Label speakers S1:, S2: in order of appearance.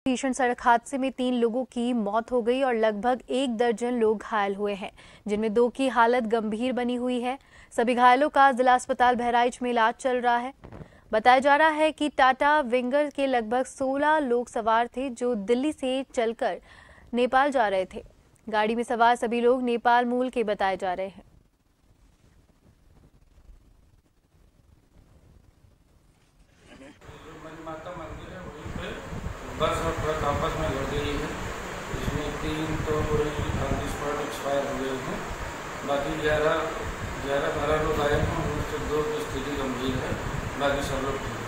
S1: भीषण सड़क हादसे में 3 लोगों की मौत हो गई और लगभग 1 दर्जन लोग घायल हुए हैं, जिनमें 2 की हालत गंभीर बनी हुई है। सभी घायलों का जिला अस्पताल बहराइच में इलाज चल रहा है। बताया जा रहा है कि टाटा विंगर के लगभग 16 लोग सवार थे, जो दिल्ली से चलकर नेपाल जा रहे थे। गाड़ी में सवार सभी लोग नेपाल मूल के बताए जा रहे हैं।
S2: माता मंदिर है, वहीं पे बस और ट्रक आपस में लड़ गई है। इसमें 3 तो ऑन द स्पॉट एक्सपायर हो गए हैं। बाकी 11-12 लोग आए हैं, उनसे 2 की स्थिति गंभीर है, बाकी सब लोग ठीक है।